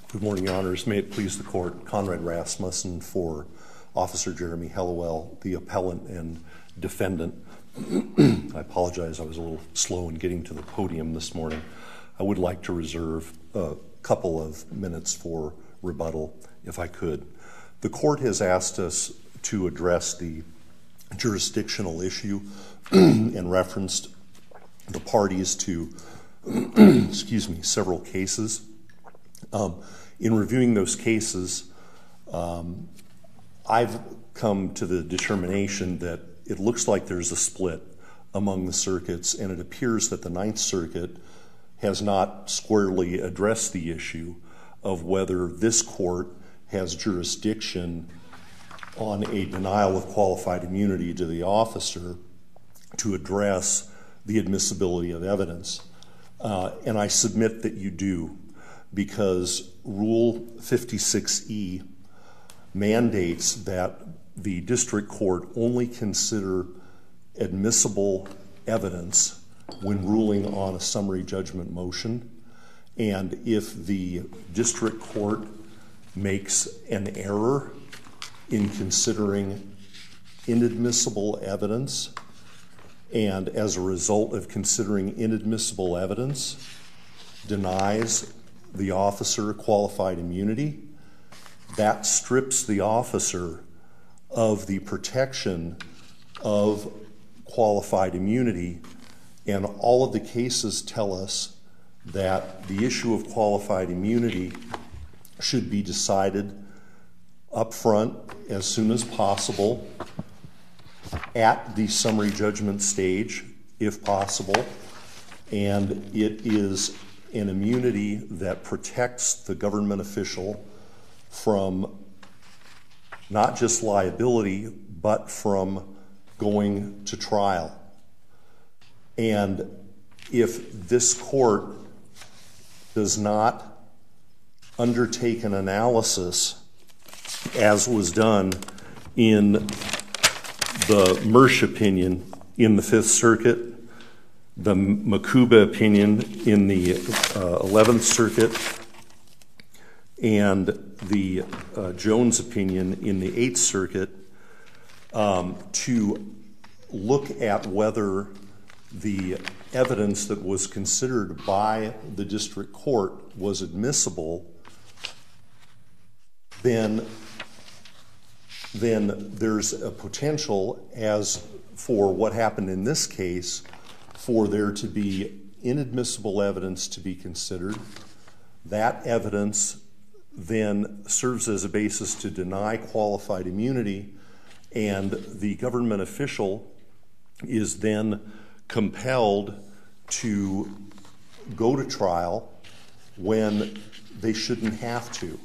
Good morning, Your Honors. May it please the Court, Conrad Rasmussen for Officer Jeremy Hellawell, the appellant and defendant. I apologize, I was a little slow in getting to the podium this morning. I would like to reserve a couple of minutes for rebuttal, if I could. The Court has asked us to address the jurisdictional issue and referenced the parties to several cases. In reviewing those cases, I've come to the determination that it looks like there's a split among the circuits, and it appears that the Ninth Circuit has not squarely addressed the issue of whether this court has jurisdiction on a denial of qualified immunity to the officer to address the admissibility of evidence. And I submit that you do, because Rule 56E mandates that the district court only consider admissible evidence when ruling on a summary judgment motion. And if the district court makes an error in considering inadmissible evidence, and as a result of considering inadmissible evidence, denies the officer qualified immunity, that strips the officer of the protection of qualified immunity. And all of the cases tell us that the issue of qualified immunity should be decided up front as soon as possible at the summary judgment stage, if possible, and it is an immunity that protects the government official from not just liability, but from going to trial. And if this court does not undertake an analysis, as was done in the Mersch opinion in the Fifth Circuit, the Makuba opinion in the 11th Circuit, and the Jones opinion in the 8th Circuit, to look at whether the evidence that was considered by the district court was admissible, then there's a potential, as for what happened in this case, for there to be inadmissible evidence to be considered. That evidence then serves as a basis to deny qualified immunity, and the government official is then compelled to go to trial when they shouldn't have to.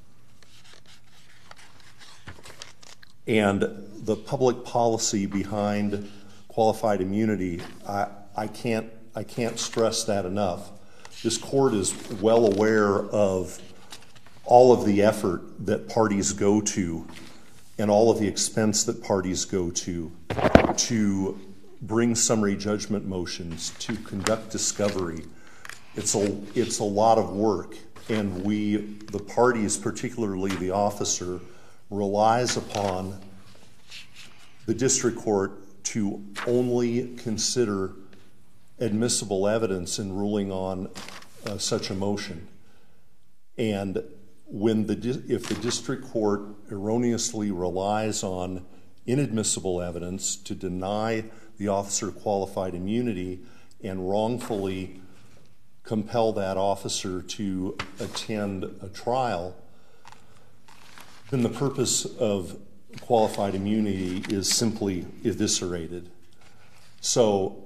And the public policy behind qualified immunity, I can't stress that enough. This court is well aware of all of the effort that parties go to and all of the expense that parties go to bring summary judgment motions, to conduct discovery. It's a lot of work, and the parties, particularly the officer, relies upon the district court to only consider admissible evidence in ruling on such a motion. And if the district court erroneously relies on inadmissible evidence to deny the officer qualified immunity and wrongfully compel that officer to attend a trial, then the purpose of qualified immunity is simply eviscerated. So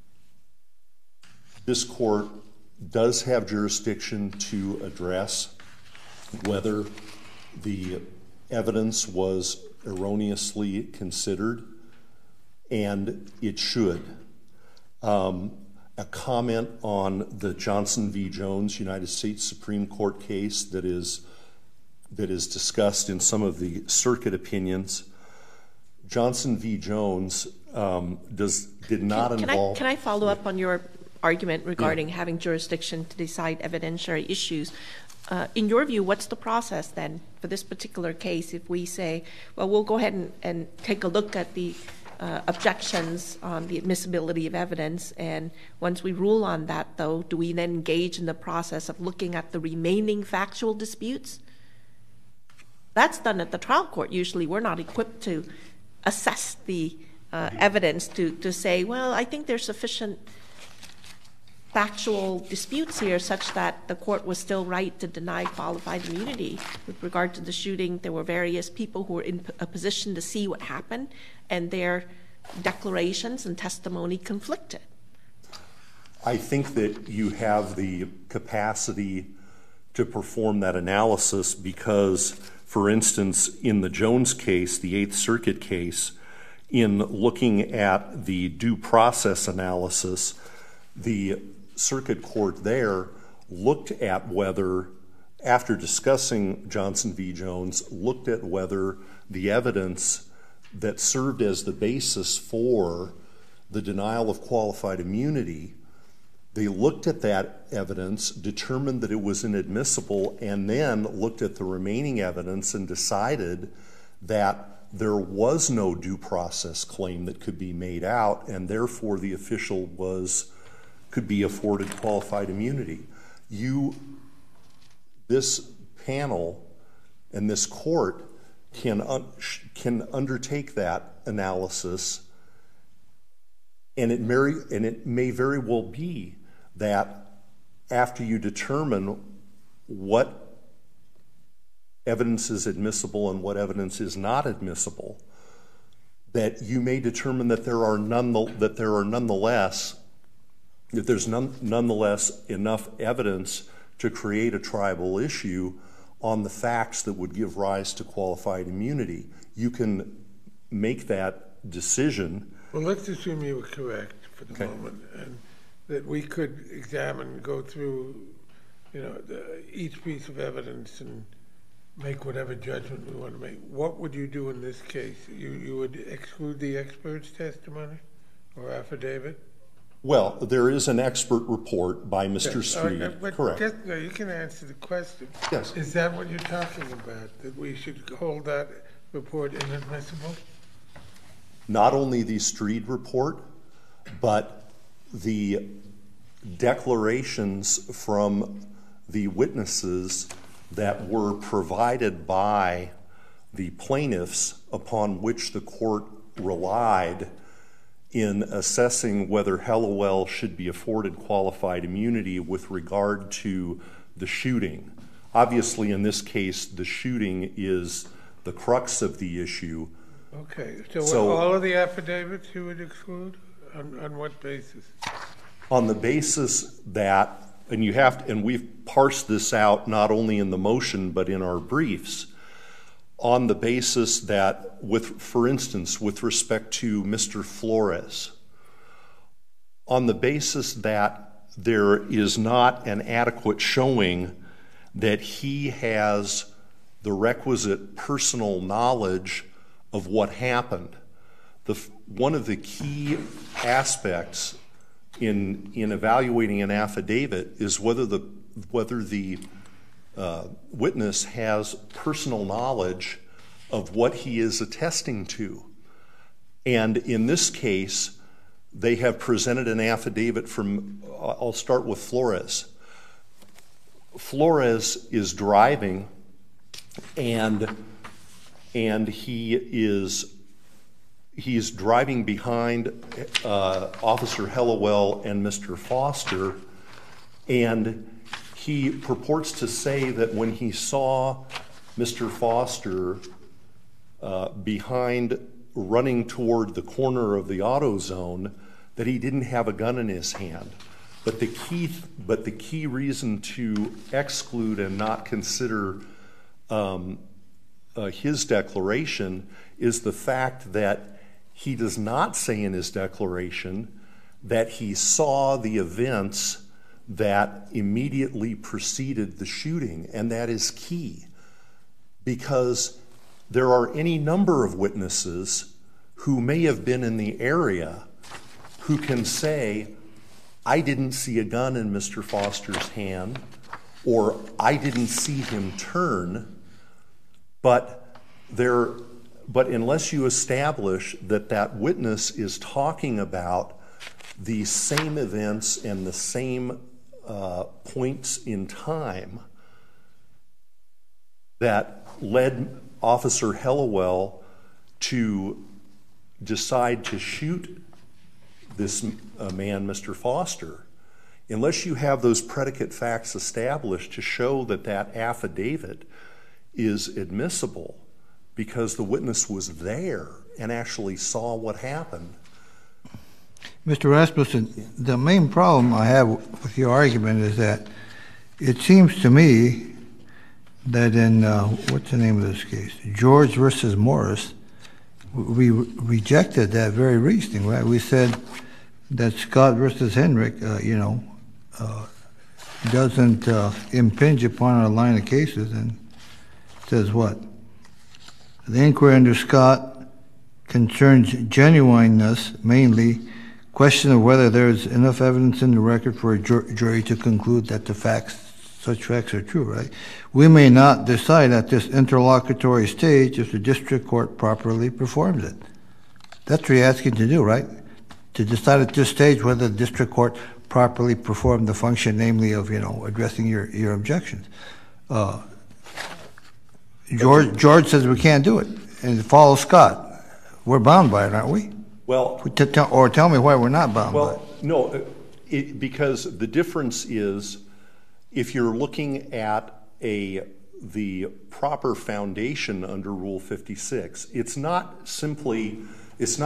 this court does have jurisdiction to address whether the evidence was erroneously considered, and it should. A comment on the Johnson v. Jones United States Supreme Court case that is discussed in some of the circuit opinions. Johnson v. Jones did not involve... Can I follow up on your argument regarding having jurisdiction to decide evidentiary issues? in your view, what's the process then for this particular case if we say, well, we'll go ahead and take a look at the objections on the admissibility of evidence, and once we rule on that, though, do we then engage in the process of looking at the remaining factual disputes? That's done at the trial court. Usually we're not equipped to assess the evidence to say, well, I think there's sufficient factual disputes here such that the court was still right to deny qualified immunity. With regard to the shooting, there were various people who were in a position to see what happened, and their declarations and testimony conflicted. I think that you have the capacity to perform that analysis because, for instance, in the Jones case, the Eighth Circuit case, in looking at the due process analysis, the circuit court there looked at whether, after discussing Johnson v. Jones, looked at whether the evidence that served as the basis for the denial of qualified immunity, they looked at that evidence, determined that it was inadmissible, and then looked at the remaining evidence and decided that there was no due process claim that could be made out, and therefore the official could be afforded qualified immunity. This panel and this court can undertake that analysis, and it may very well be that after you determine what evidence is admissible and what evidence is not admissible, that you may determine that there's nonetheless enough evidence to create a tribal issue on the facts that would give rise to qualified immunity. You can make that decision. Well, let's assume you were correct for the moment, and that we could examine, go through, each piece of evidence and make whatever judgment we want to make. What would you do in this case? You would exclude the expert's testimony or affidavit? Well, there is an expert report by Mr. Street. Correct. You can answer the question. Yes. Is that what you're talking about, that we should hold that report inadmissible? Not only the Street report, but the declarations from the witnesses that were provided by the plaintiffs upon which the court relied in assessing whether Hellawell should be afforded qualified immunity with regard to the shooting. Obviously, in this case, the shooting is the crux of the issue. Okay, so all of the affidavits you would exclude? On what basis? On the basis that, and we've parsed this out not only in the motion but in our briefs, on the basis that, for instance, with respect to Mr. Flores, on the basis that there is not an adequate showing that he has the requisite personal knowledge of what happened. One of the key aspects in evaluating an affidavit is whether the witness has personal knowledge of what he is attesting to. And in this case, they have presented an affidavit from, I'll start with Flores. Flores is driving, and he's driving behind Officer Hellawell and Mr. Foster, and he purports to say that when he saw Mr. Foster behind, running toward the corner of the auto zone, that he didn't have a gun in his hand. But the key reason to exclude and not consider his declaration is the fact that he does not say in his declaration that he saw the events that immediately preceded the shooting, and that is key, because there are any number of witnesses who may have been in the area who can say, I didn't see a gun in Mr. Foster's hand, or I didn't see him turn, but unless you establish that that witness is talking about the same events and the same points in time that led Officer Hellawell to decide to shoot this man, Mr. Foster, unless you have those predicate facts established to show that that affidavit is admissible because the witness was there and actually saw what happened. Mr. Rasmussen, the main problem I have with your argument is that it seems to me that in, what's the name of this case? George versus Morris, we rejected that very reasoning, right? We said that Scott versus Henrik, doesn't impinge upon our line of cases, and says what? The inquiry under Scott concerns genuineness, mainly question of whether there is enough evidence in the record for a jury to conclude that such facts are true, right? We may not decide at this interlocutory stage if the district court properly performs it. That's what you're asking to do, right? To decide at this stage whether the district court properly performed the function, namely of, addressing your objections. George says we can't do it, and it follows Scott. We're bound by it, aren't we? Well, or tell me why we're not bound by it. No, because the difference is if you're looking at the proper foundation under Rule 56, it's not simply is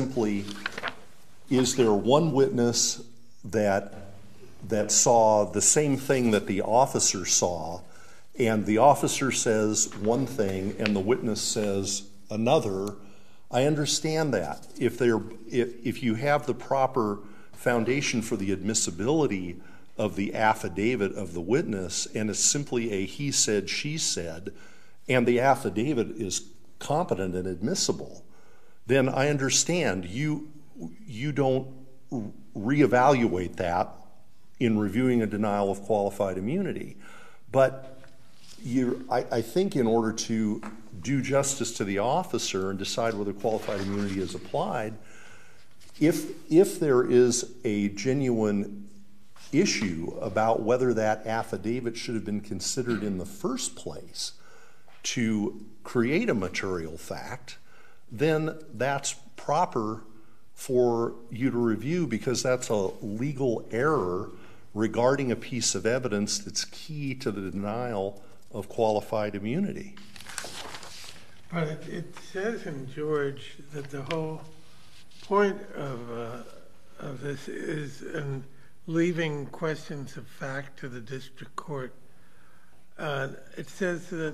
there one witness that saw the same thing that the officer saw, and the officer says one thing and the witness says another. I understand that. If you have the proper foundation for the admissibility of the affidavit of the witness, and it's simply a he said, she said, and the affidavit is competent and admissible, then I understand you don't reevaluate that in reviewing a denial of qualified immunity. But I think in order to do justice to the officer and decide whether qualified immunity is applied, if there is a genuine issue about whether that affidavit should have been considered in the first place to create a material fact, then that's proper for you to review, because that's a legal error regarding a piece of evidence that's key to the denial of qualified immunity. But it says in George that the whole point of this is in leaving questions of fact to the district court. It says that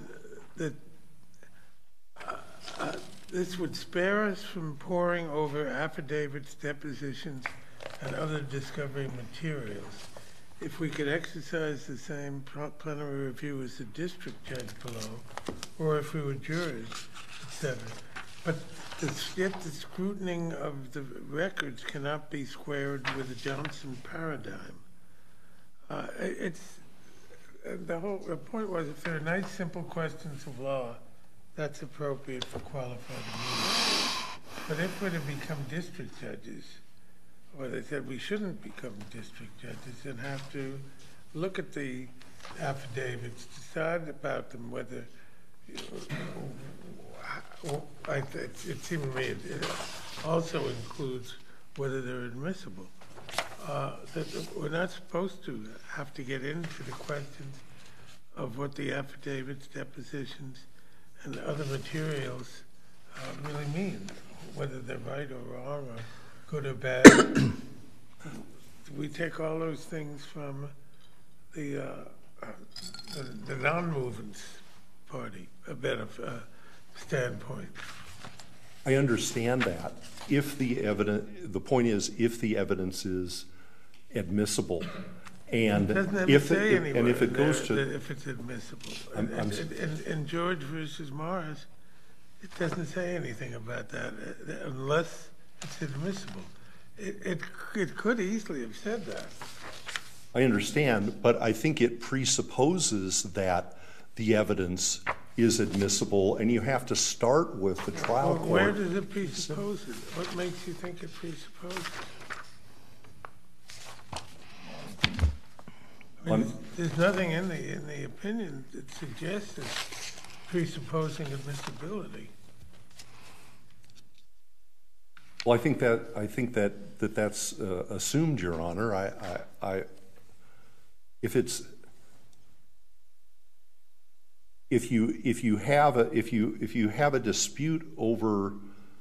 this would spare us from poring over affidavits, depositions, and other discovery materials if we could exercise the same plenary review as the district judge below, or if we were jurors, etc. But yet the scrutiny of the records cannot be squared with the Johnson paradigm. The point was, if there are nice, simple questions of law, that's appropriate for qualified immunity. But if we're to become district judges, or they said we shouldn't become district judges and have to look at the affidavits, decide about them, whether, it seemed to me it also includes whether they're admissible. That we're not supposed to have to get into the questions of what the affidavits, depositions, and other materials really mean, whether they're right or wrong, or good or bad. We take all those things from the non-movement party, a better standpoint. I understand that. If the point is, if the evidence is admissible, and if it goes to if it's admissible, in George versus Morris, it doesn't say anything about that unless it's admissible. It could easily have said that. I understand, but I think it presupposes that the evidence is admissible, and you have to start with the trial court. Where does it presuppose it? What makes you think it presupposes it? There's nothing in the opinion that suggests it's presupposing admissibility. Well, I think that's assumed, Your Honor. If you have a dispute over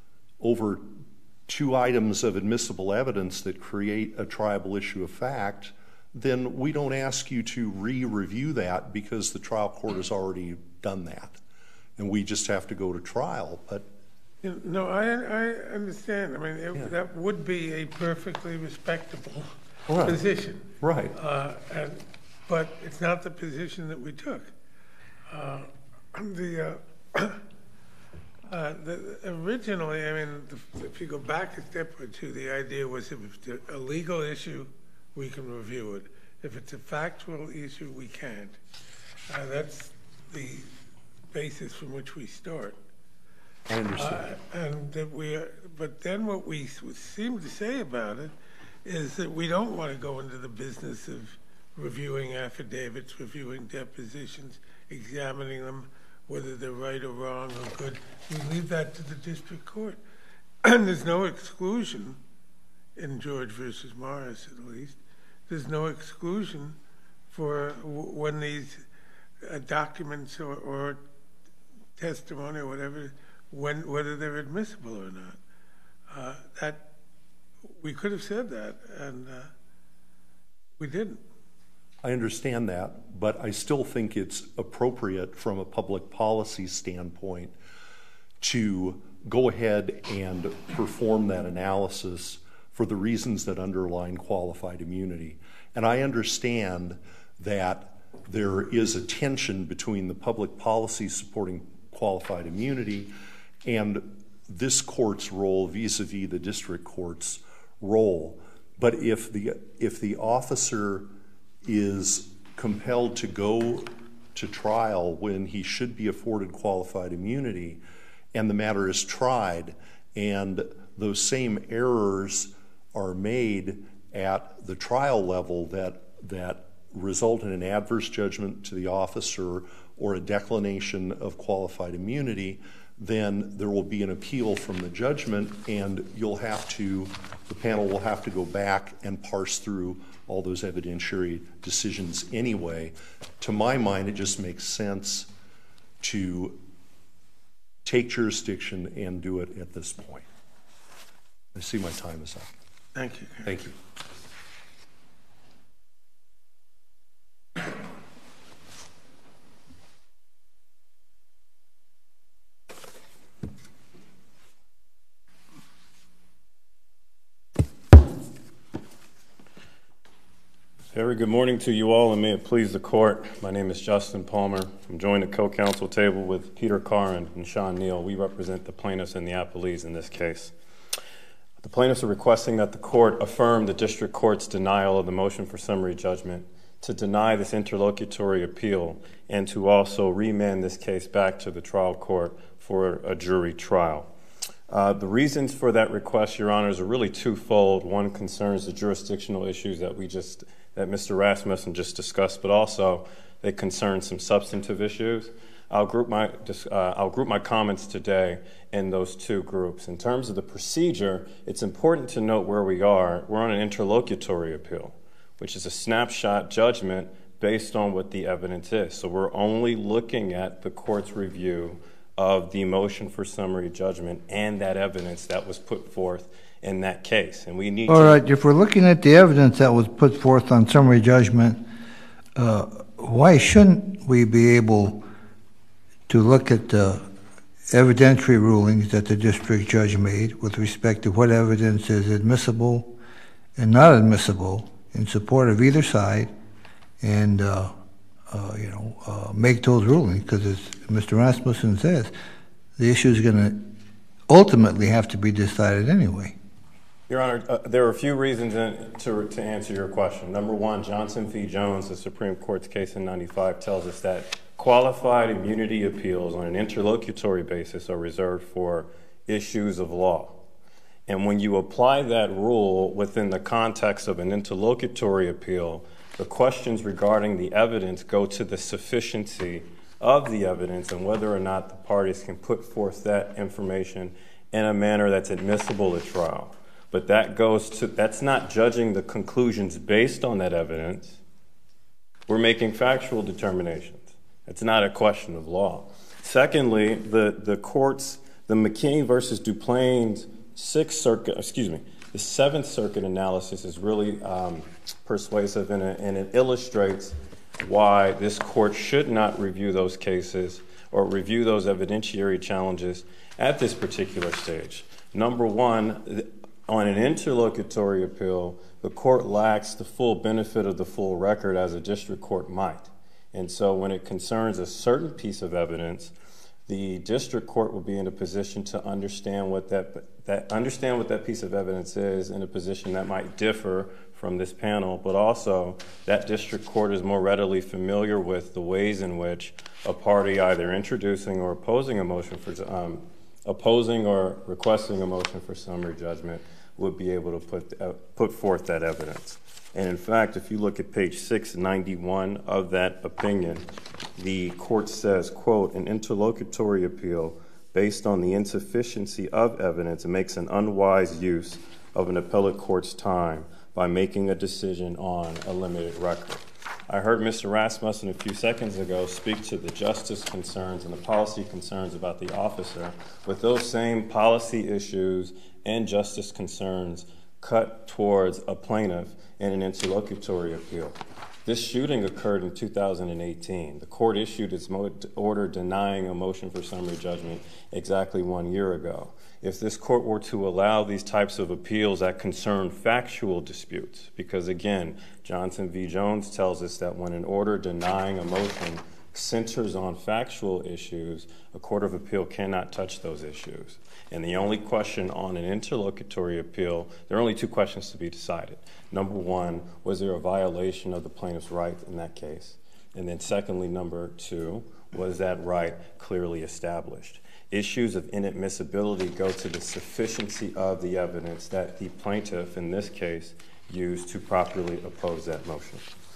two items of admissible evidence that create a triable issue of fact, then we don't ask you to re-review that because the trial court has already done that, and we just have to go to trial. But no, I understand. I mean, that would be a perfectly respectable position, right? But it's not the position that we took. Originally, I mean, if you go back a step or two, the idea was if it's a legal issue, we can review it. If it's a factual issue, we can't. That's the basis from which we start. I understand. But then what we seem to say about it is that we don't want to go into the business of reviewing affidavits, reviewing depositions, examining them, whether they're right or wrong or good. We leave that to the district court. And there's no exclusion, in George versus Morris at least, there's no exclusion for when these documents or testimony or whatever, whether they're admissible or not. That we could have said that, and we didn't. I understand that, but I still think it's appropriate from a public policy standpoint to go ahead and perform that analysis for the reasons that underline qualified immunity. And I understand that there is a tension between the public policy supporting qualified immunity and this court's role vis-a-vis the district court's role. But if the officer is compelled to go to trial when he should be afforded qualified immunity, and the matter is tried, and those same errors are made at the trial level that result in an adverse judgment to the officer or a declination of qualified immunity, then there will be an appeal from the judgment, and the panel will have to go back and parse through all those evidentiary decisions anyway. To my mind, it just makes sense to take jurisdiction and do it at this point. I see my time is up. Thank you. Thank you. Very good morning to you all, and may it please the court. My name is Justin Palmer. I'm joined at co-counsel table with Peter Carr and Sean Neal. We represent the plaintiffs and the appellees in this case. The plaintiffs are requesting that the court affirm the district court's denial of the motion for summary judgment, to deny this interlocutory appeal, and to also remand this case back to the trial court for a jury trial. The reasons for that request, Your Honors, are really twofold. One concerns the jurisdictional issues that Mr. Rasmussen just discussed, but also they concern some substantive issues. I'll group my comments today in those two groups. In terms of the procedure, it's important to note where we are. We're on an interlocutory appeal, which is a snapshot judgment based on what the evidence is. So we're only looking at the court's review of the motion for summary judgment and that evidence that was put forth in that case. And we need All right, if we're looking at the evidence that was put forth on summary judgment, why shouldn't we be able to look at the evidentiary rulings that the district judge made with respect to what evidence is admissible and not admissible in support of either side, and make those rulings? Because as Mr. Rasmussen says, the issue is going to ultimately have to be decided anyway. Your Honor, there are a few reasons to answer your question. Number one, Johnson v. Jones, the Supreme Court's case in 95, tells us that qualified immunity appeals on an interlocutory basis are reserved for issues of law. And when you apply that rule within the context of an interlocutory appeal, the questions regarding the evidence go to the sufficiency of the evidence and whether or not the parties can put forth that information in a manner that's admissible at trial. But that's not judging the conclusions based on that evidence. We're making factual determinations. It's not a question of law. Secondly, the McKinney versus Duplain's the Seventh Circuit analysis is really persuasive, and it illustrates why this court should not review those cases or review those evidentiary challenges at this particular stage. Number one, on an interlocutory appeal, the court lacks the full benefit of the full record as a district court might. And so when it concerns a certain piece of evidence, the district court will be in a position to understand what that piece of evidence is, in a position that might differ from this panel, but also that district court is more readily familiar with the ways in which a party either introducing or opposing a motion for opposing or requesting a motion for summary judgment would be able to put forth that evidence. And in fact, if you look at page 691 of that opinion, the court says, quote, an interlocutory appeal based on the insufficiency of evidence makes an unwise use of an appellate court's time by making a decision on a limited record. I heard Mr. Rasmussen a few seconds ago speak to the justice concerns and the policy concerns about the officer, with those same policy issues and justice concerns cut towards a plaintiff in an interlocutory appeal. This shooting occurred in 2018. The court issued its order denying a motion for summary judgment exactly 1 year ago. If this court were to allow these types of appeals that concern factual disputes, because again, Johnson v. Jones tells us that when an order denying a motion centers on factual issues, a court of appeal cannot touch those issues. And the only question on an interlocutory appeal, there are only two questions to be decided. Number one, was there a violation of the plaintiff's right in that case? And then secondly, number two, was that right clearly established? Issues of inadmissibility go to the sufficiency of the evidence that the plaintiff, in this case, used to properly oppose that motion.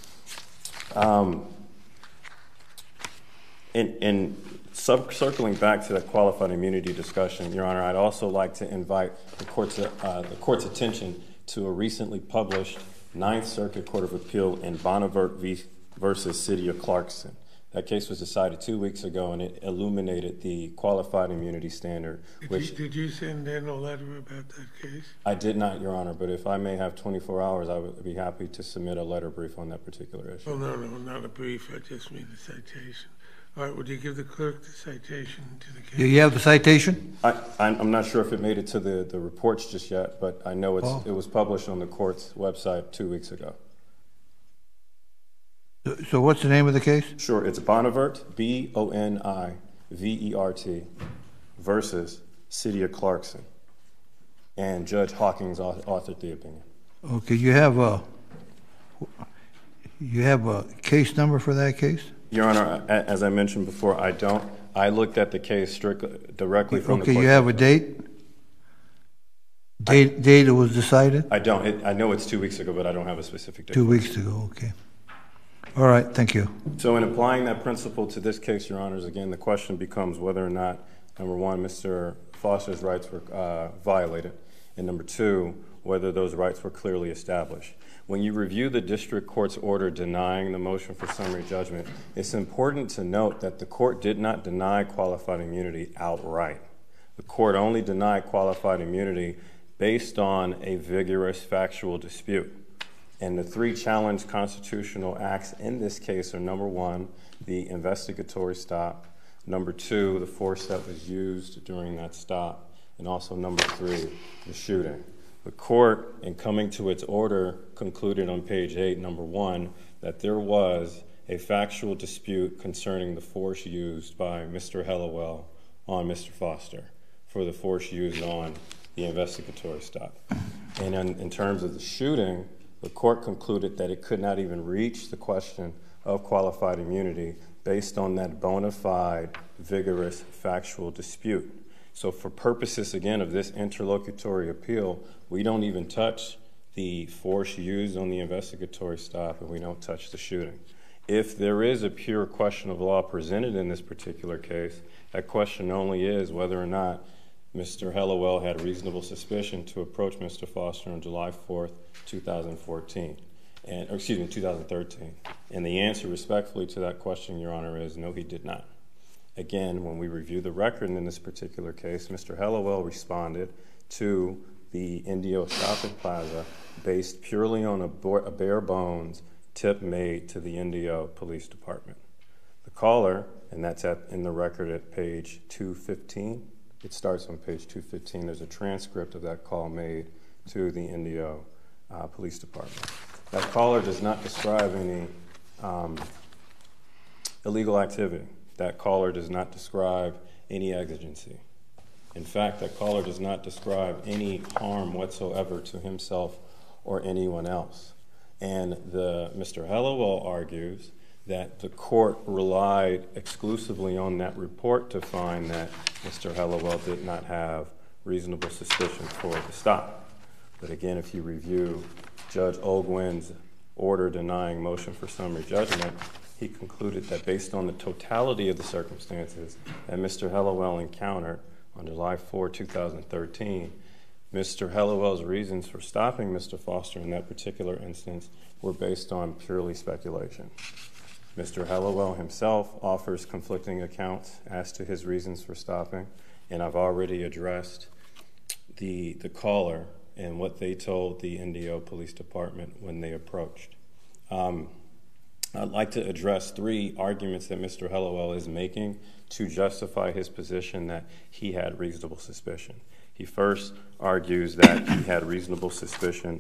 Circling back to the qualified immunity discussion, Your Honor, I'd also like to invite the court's attention to a recently published Ninth Circuit Court of Appeal in Bonnevert versus City of Clarkson. That case was decided 2 weeks ago, and it illuminated the qualified immunity standard. Did you send in a letter about that case? I did not, Your Honor, but if I may have 24 hours, I would be happy to submit a letter brief on that particular issue. Oh, no, not a brief. I just mean the citation. All right, would you give the clerk the citation to the case? Do you have the citation? I'm not sure if it made it to the reports just yet, but I know it was published on the court's website 2 weeks ago. So what's the name of the case? Sure, it's Bonnevert, Bonivert, versus City of Clarkson. And Judge Hawkins authored the opinion. Okay, you have a case number for that case? Your Honor, as I mentioned before, I don't. I looked at the case directly from the court. Okay, you have a date? Date it was decided? I don't. I know it's 2 weeks ago, but I don't have a specific date. 2 weeks ago, okay. All right, thank you. So in applying that principle to this case, Your Honors, again, the question becomes whether or not, number one, Mr. Foster's rights were violated, and number two, whether those rights were clearly established. When you review the district court's order denying the motion for summary judgment, it's important to note that the court did not deny qualified immunity outright. The court only denied qualified immunity based on a vigorous factual dispute. And the three challenged constitutional acts in this case are, number one, the investigatory stop, number two, the force that was used during that stop, and also number three, the shooting. The court, in coming to its order, concluded on page 8, number one, that there was a factual dispute concerning the force used by Mr. Hellawell on Mr. Foster for the force used on the investigatory stop. And in terms of the shooting, the court concluded that it could not even reach the question of qualified immunity based on that bona fide, vigorous, factual dispute. So for purposes, again, of this interlocutory appeal, we don't even touch the force used on the investigatory stop, and we don't touch the shooting. If there is a pure question of law presented in this particular case, that question only is whether or not Mr. Hellawell had reasonable suspicion to approach Mr. Foster on July 4th, 2013. 2013. And the answer respectfully to that question, Your Honor, is no, he did not. Again, when we review the record in this particular case, Mr. Hellawell responded to the Indio shopping plaza based purely on a bare bones tip made to the Indio Police Department. The caller, and that's in the record at page 215. It starts on page 215. There's a transcript of that call made to the Indio Police Department. That caller does not describe any illegal activity. That caller does not describe any exigency. In fact, that caller does not describe any harm whatsoever to himself or anyone else. And Mr. Hellawell argues that the court relied exclusively on that report to find that Mr. Hellawell did not have reasonable suspicion for the stop. But again, if you review Judge Olguin's order denying motion for summary judgment, he concluded that based on the totality of the circumstances that Mr. Hellawell encountered on July 4, 2013, Mr. Hellawell's reasons for stopping Mr. Foster in that particular instance were based on purely speculation. Mr. Hellawell himself offers conflicting accounts as to his reasons for stopping, and I've already addressed the caller and what they told the Indio Police Department when they approached. I'd like to address three arguments that Mr. Hellawell is making to justify his position that he had reasonable suspicion. He first argues that he had reasonable suspicion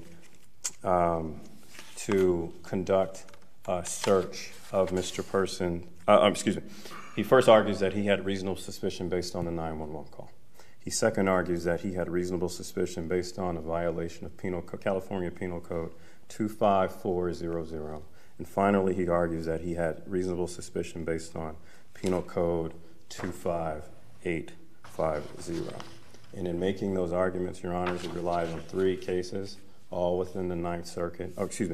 to conduct a search of Mr. Person. He first argues that he had reasonable suspicion based on the 911 call. He second argues that he had reasonable suspicion based on a violation of California Penal Code 25400. And finally, he argues that he had reasonable suspicion based on Penal Code 25850. And in making those arguments, Your Honors, he relied on three cases, all within the Ninth Circuit.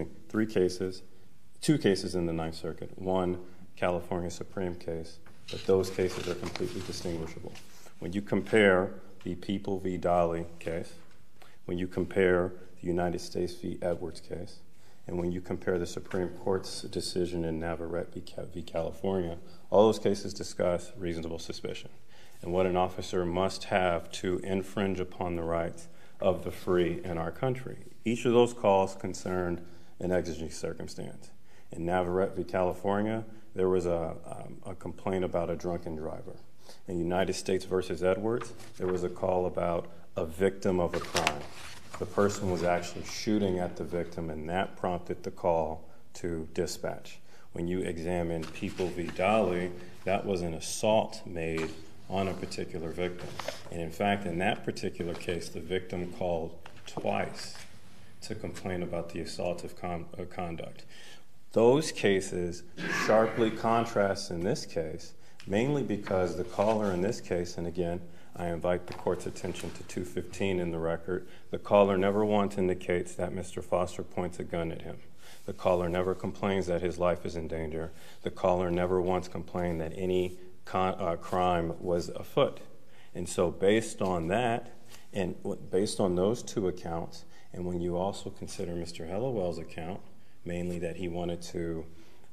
Two cases in the Ninth Circuit. One California Supreme case, but those cases are completely distinguishable. When you compare the People v. Dolly case, when you compare the United States v. Edwards case, and when you compare the Supreme Court's decision in Navarrete v. California, all those cases discuss reasonable suspicion and what an officer must have to infringe upon the rights of the free in our country. Each of those calls concerned an exigent circumstance. In Navarrete v. California, there was a complaint about a drunken driver. In United States v. Edwards, there was a call about a victim of a crime. The person was actually shooting at the victim, and that prompted the call to dispatch. When you examine People v. Dolly, that was an assault made on a particular victim. And in fact, in that particular case, the victim called twice to complain about the assaultive conduct. Those cases sharply contrast in this case, mainly because the caller in this case, and again, I invite the court's attention to 215 in the record, the caller never once indicates that Mr. Foster points a gun at him. The caller never complains that his life is in danger. The caller never once complained that any crime was afoot. And so based on that, and based on those two accounts, and when you also consider Mr. Hellawell's account, mainly that he wanted to,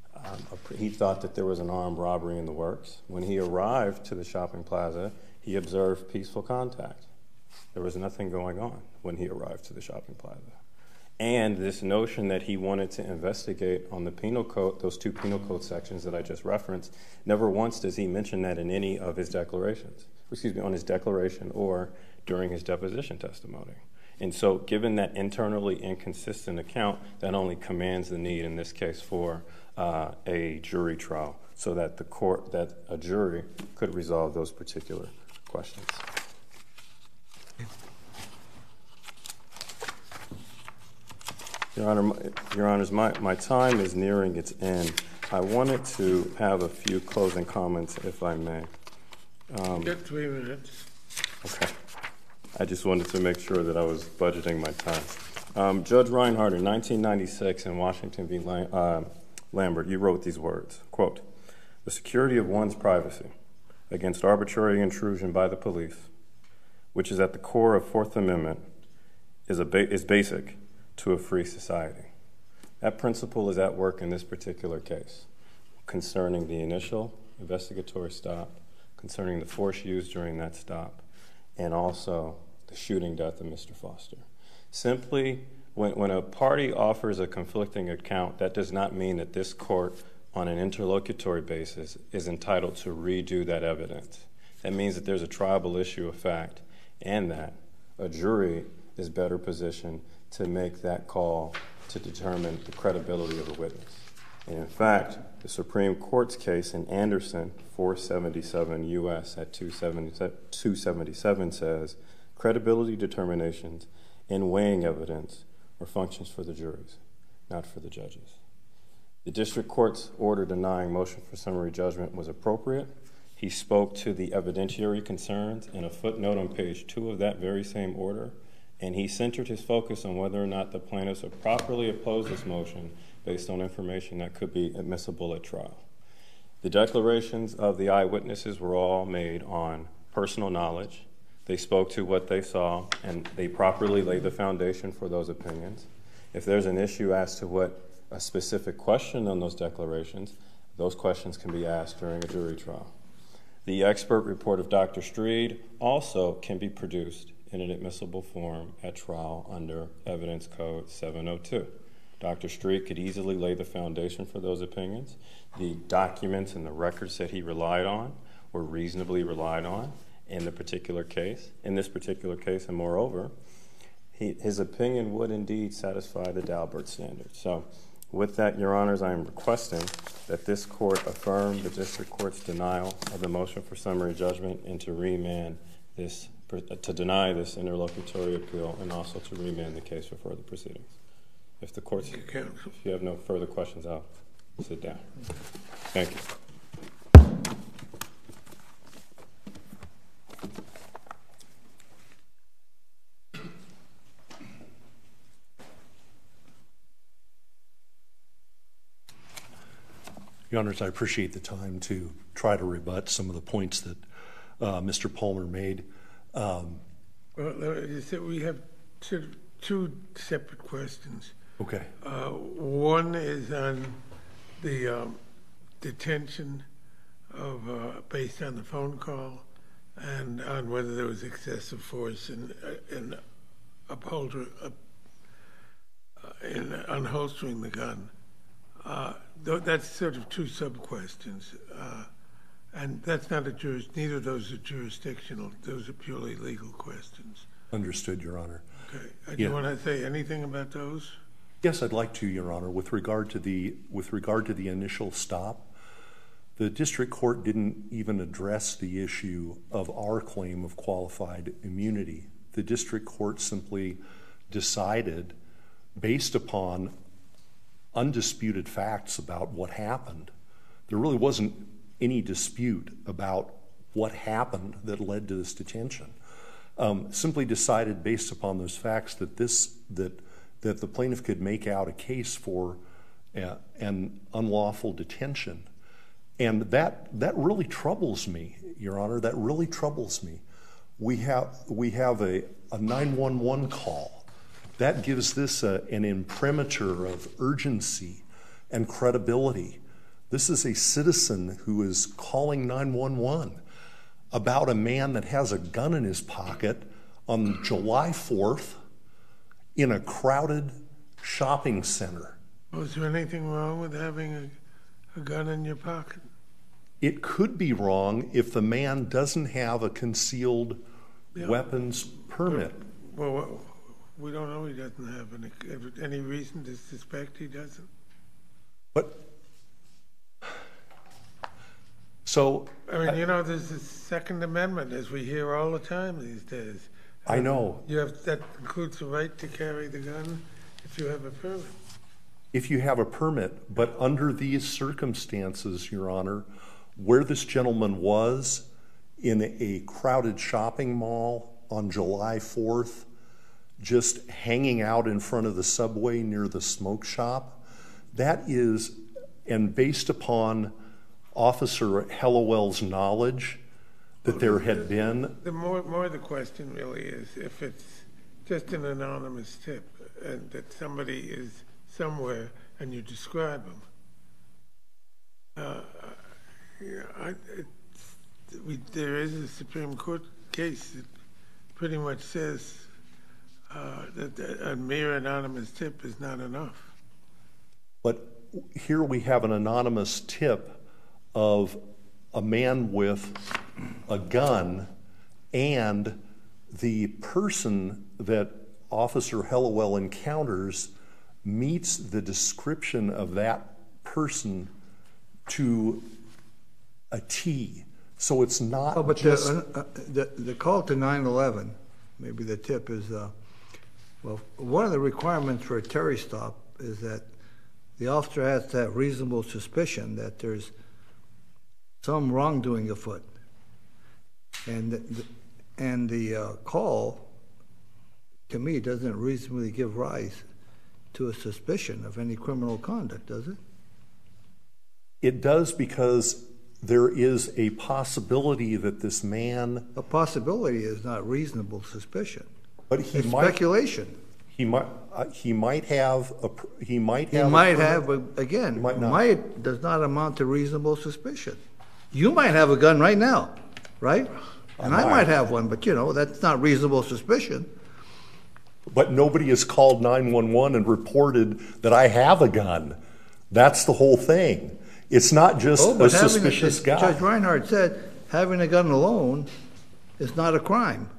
he thought that there was an armed robbery in the works. When he arrived to the shopping plaza, he observed peaceful contact. There was nothing going on when he arrived to the shopping plaza. And this notion that he wanted to investigate on the penal code, those two penal code sections that I just referenced, never once does he mention that in any of his declarations, on his declaration or during his deposition testimony. And so given that internally inconsistent account, that only commands the need in this case for a jury trial so that a jury could resolve those particular questions. Your Honors, my time is nearing its end. I wanted to have a few closing comments, if I may. You got 3 minutes. Okay. I just wanted to make sure that I was budgeting my time. Judge Reinhardt, in 1996 in Washington v. Lambert, you wrote these words, quote, "The security of one's privacy against arbitrary intrusion by the police, which is at the core of Fourth Amendment, is basic to a free society." That principle is at work in this particular case, concerning the initial investigatory stop, concerning the force used during that stop, and also the shooting death of Mr. Foster. Simply, when a party offers a conflicting account, that does not mean that this court, on an interlocutory basis, is entitled to redo that evidence. That means that there's a triable issue of fact, and that a jury is better positioned to make that call to determine the credibility of a witness. And in fact, the Supreme Court's case in Anderson, 477 U.S. at 277 says, credibility determinations in weighing evidence are functions for the juries, not for the judges. The district court's order denying motion for summary judgment was appropriate. He spoke to the evidentiary concerns in a footnote on page 2 of that very same order, and he centered his focus on whether or not the plaintiffs have properly opposed this motion based on information that could be admissible at trial. The declarations of the eyewitnesses were all made on personal knowledge. They spoke to what they saw, and they properly laid the foundation for those opinions. If there's an issue as to what a specific question on those declarations, those questions can be asked during a jury trial. The expert report of Dr. Streed also can be produced in an admissible form at trial under Evidence Code 702. Dr. Street could easily lay the foundation for those opinions. The documents and the records that he relied on were reasonably relied on in this particular case, and moreover, his opinion would indeed satisfy the Daubert standard. So with that, Your Honors, I am requesting that this court affirm the district court's denial of the motion for summary judgment and to deny this interlocutory appeal, and also to remand the case for further proceedings. If you have no further questions, I'll sit down. Thank you. Your Honors, I appreciate the time to try to rebut some of the points that Mr. Palmer made. Well, we have two separate questions. Okay. One is on the detention of based on the phone call, and on whether there was excessive force in unholstering the gun. That's sort of two sub-questions, and that's not neither of those are jurisdictional. Those are purely legal questions. Understood, Your Honor. Okay. Do you want to say anything about those? Yes, I'd like to, Your Honor. With regard to the initial stop, the district court didn't even address the issue of our claim of qualified immunity. The district court simply decided, based upon undisputed facts about what happened, there really wasn't any dispute about what happened that led to this detention. Simply decided, based upon those facts, that the plaintiff could make out a case for an unlawful detention, and that really troubles me, Your Honor. That really troubles me. We have a 911 call. That gives this an imprimatur of urgency and credibility. This is a citizen who is calling 911 about a man that has a gun in his pocket on July 4th in a crowded shopping center. Was there anything wrong with having a gun in your pocket? It could be wrong if the man doesn't have a concealed weapons permit. Well, we don't know he doesn't have any reason to suspect he doesn't. But so I mean, there's the Second Amendment, as we hear all the time these days. I know. That includes the right to carry the gun, If you have a permit. If you have a permit, but under these circumstances, Your Honor, where this gentleman was in a crowded shopping mall on July 4th, just hanging out in front of the subway near the smoke shop, that is, and based upon Officer Hellawell's knowledge that there had been... The more the question really is if it's just an anonymous tip and that somebody is somewhere and you describe them. There is a Supreme Court case that pretty much says that a mere anonymous tip is not enough. But here we have an anonymous tip of a man with a gun, and the person that Officer Hellawell encounters meets the description of that person to a T. So it's not the call to 911, maybe the tip is, well, one of the requirements for a Terry stop is that the officer has to have reasonable suspicion that there's some wrongdoing afoot. And the call, to me, doesn't reasonably give rise to a suspicion of any criminal conduct, does it? It does, because there is a possibility that this man... A possibility is not reasonable suspicion. But he it's might... speculation. He might have, but again, might does not amount to reasonable suspicion. You might have a gun right now, right? And I might have one, but that's not reasonable suspicion. But nobody has called 911 and reported that I have a gun. That's the whole thing. It's not just a suspicious guy. Judge Reinhardt said having a gun alone is not a crime.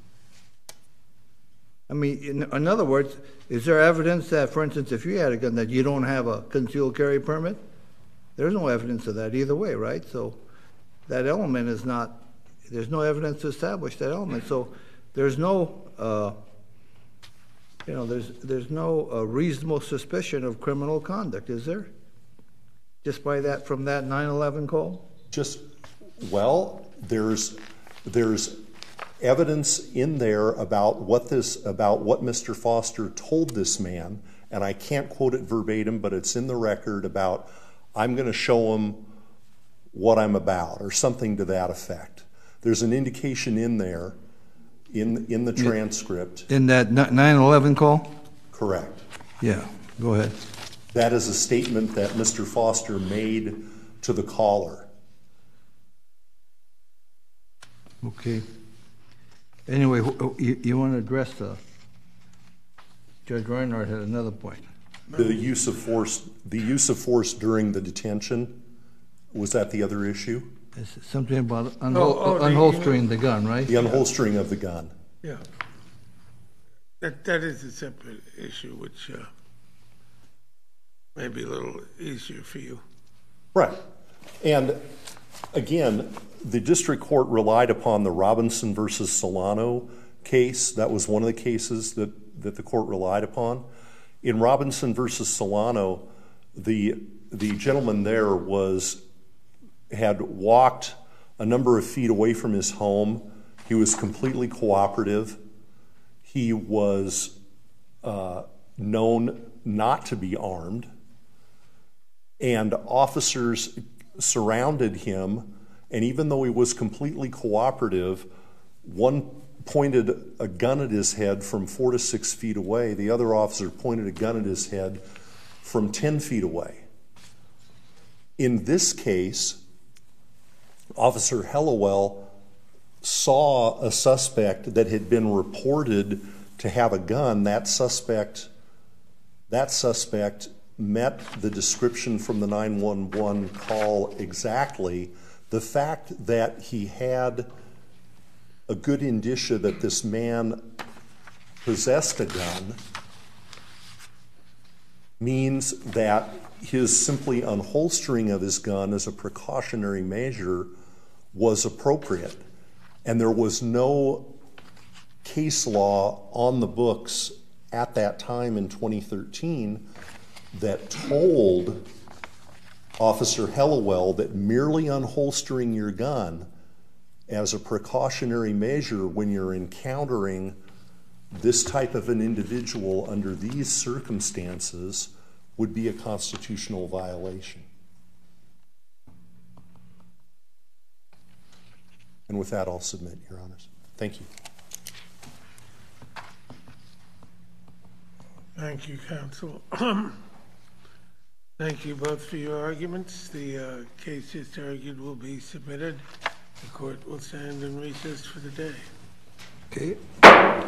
I mean, in other words, is there evidence that, for instance, if you had a gun, that you don't have a concealed carry permit? There's no evidence of that either way, right? So that element is not, there's no evidence to establish that element. So there's no, there's no reasonable suspicion of criminal conduct, is there? Just by that, from that 911 call? Well, there's evidence in there about what Mr. Foster told this man, and I can't quote it verbatim, but it's in the record about, I'm going to show him what I'm about, or something to that effect. There's an indication in there, in the transcript. In that 911 call? Correct. Yeah, go ahead. That is a statement that Mr. Foster made to the caller. Okay. Anyway, you want to address Judge Reinhardt had another point. The use of force during the detention, was that the other issue? It's something about unholstering the gun, right? The unholstering of the gun. Yeah. That is a separate issue, which may be a little easier for you. Right. And again, the district court relied upon the Robinson versus Solano case. That was one of the cases that the court relied upon. In Robinson versus Solano, the gentleman there had walked a number of feet away from his home. He was completely cooperative. He was known not to be armed, and officers surrounded him, and even though he was completely cooperative, one pointed a gun at his head from 4 to 6 feet away. The other officer pointed a gun at his head from 10 feet away. In this case, Officer Hellawell saw a suspect that had been reported to have a gun. That suspect met the description from the 911 call exactly. The fact that he had a good indicia that this man possessed a gun means that his simply unholstering of his gun as a precautionary measure was appropriate. And there was no case law on the books at that time in 2013 that told Officer Hellawell that merely unholstering your gun as a precautionary measure when you're encountering this type of an individual under these circumstances would be a constitutional violation. And with that, I'll submit, Your Honors. Thank you. Thank you, counsel. Thank you both for your arguments. The case just argued will be submitted. The court will stand in recess for the day. Okay.